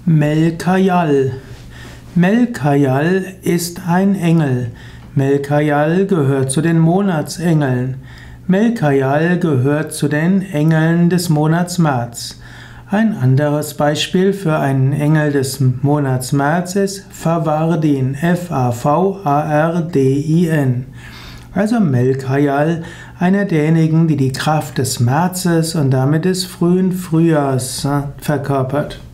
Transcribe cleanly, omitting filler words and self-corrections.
Melkayal. Melkayal ist ein Engel. Melkayal gehört zu den Monatsengeln. Melkayal gehört zu den Engeln des Monats März. Ein anderes Beispiel für einen Engel des Monats März ist Favardin, Favardin. Also Melkayal, einer derjenigen, die die Kraft des Märzes und damit des frühen Frühjahrs verkörpert.